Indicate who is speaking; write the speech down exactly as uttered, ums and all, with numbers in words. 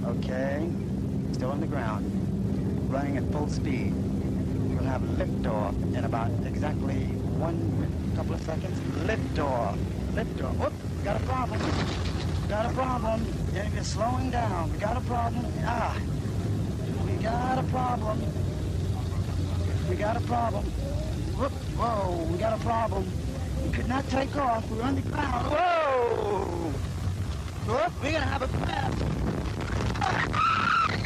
Speaker 1: Okay, still on the ground, running at full speed. We'll have liftoff in about exactly one couple of seconds. Liftoff, liftoff. Whoop, we got a problem. We got a problem. It's slowing down. We got a problem. Ah, we got a problem. We got a problem. Whoop, whoa, we got a problem. We could not take off. We're on the ground. Whoa! Whoop, we're gonna have a crash. Ah.